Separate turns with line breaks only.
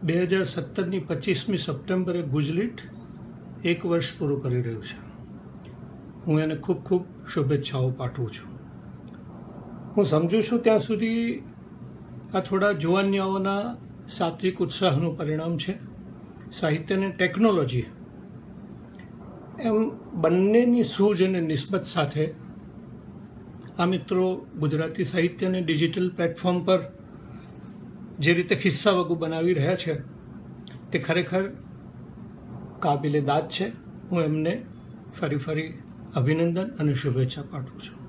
2017ની 25મી સપ્ટેમ્બરે ગુજલીટ 1 વર્ષ પૂરું કરી રહ્યું છે. હું એને ખૂબ ખૂબ શુભેચ્છાઓ પાઠવું છું. હું સમજું છું ત્યાં સુધી આ થોડા જુવાનિયાઓના સાત્વિક ઉત્સાહનું પરિણામ છે. સાહિત્ય અને ટેકનોલોજી એમ બંનેની સૂઝ અને નિસ્બત સાથે આ મિત્રો ગુજરાતી સાહિત્યને ડિજિટલ પ્લેટફોર્મ પર જે રીતે ખિસ્સા વગુ બનાવી રહ્યા છે તે ખરેખર કાબિલે દાદ છે. હું એમને ફરી અભિનંદન અને શુભેચ્છા પાઠવું છું.